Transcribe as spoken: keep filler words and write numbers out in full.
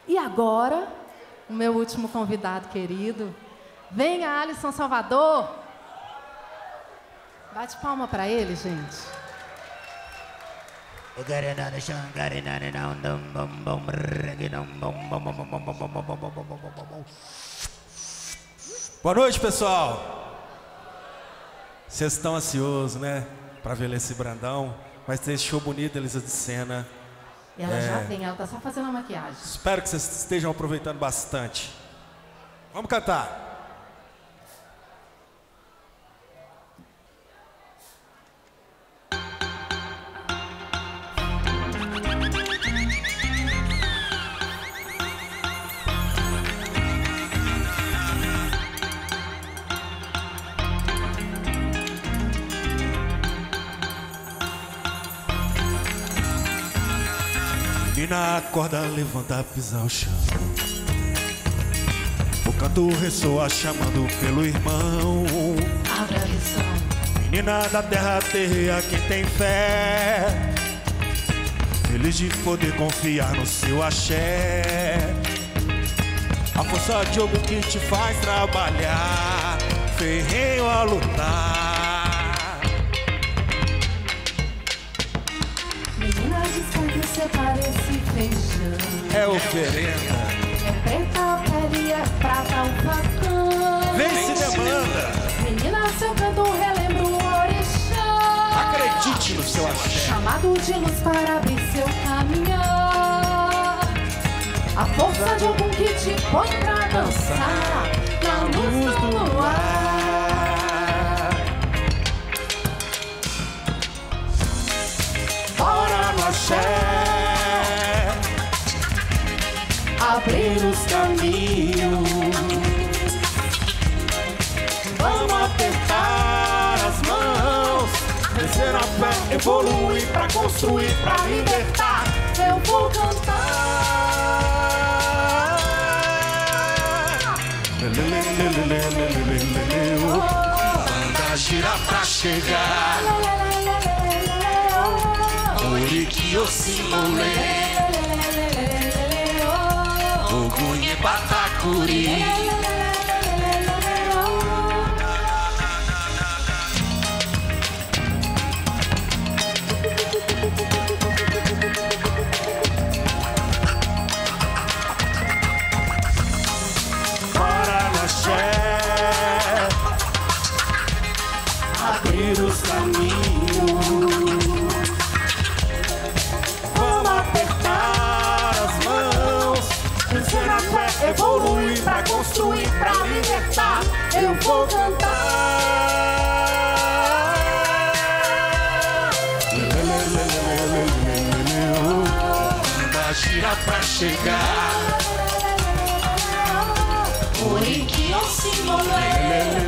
E agora, o meu último convidado querido, venha Alisson Salvador. Bate palma pra ele, gente. Boa noite, pessoal. Vocês estão ansiosos, né? Pra ver esse Brandão. Vai ter esse show bonito, Elisa de Sena. Ela é... já vem, ela tá só fazendo a maquiagem. Espero que vocês estejam aproveitando bastante. Vamos cantar. Menina, acorda, levanta, pisa o chão. O canto ressoa chamando pelo irmão. Abre a lição. Menina da terra terreia quem tem fé, feliz de poder confiar no seu axé. A força de algo que te faz trabalhar, ferrenho a lutar. Menina, descansa, separa esse feijão. É oferenda. É preta a pele, é prata o facão. Vem se demanda. Menina, seu canto relembra o orixá. Acredite no seu axé. Chamado de luz para abrir seu caminhar. A força de algum que te põe pra dançar na luz do luar. Bora no axé, Abrir os caminhos. vamos apertar as mãos, descer a fé, evoluir pra construir, pra libertar. Eu vou cantar. Banda gira pra chegar, Oriki Ossimole, Ogunye Batakuri. Abrir os caminhos, vamos apertar as mãos, vencer a fé, evoluir pra construir, pra libertar. Eu vou cantar. Banda gira pra chegar, Oriki Ossimole.